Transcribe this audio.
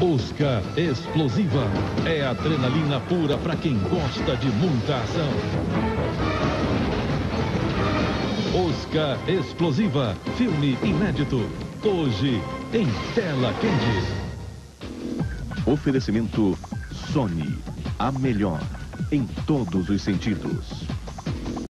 Oscar Explosiva. É adrenalina pura para quem gosta de muita ação. Oscar Explosiva. Filme inédito. Hoje, em tela quente. Oferecimento Sony. A melhor em todos os sentidos.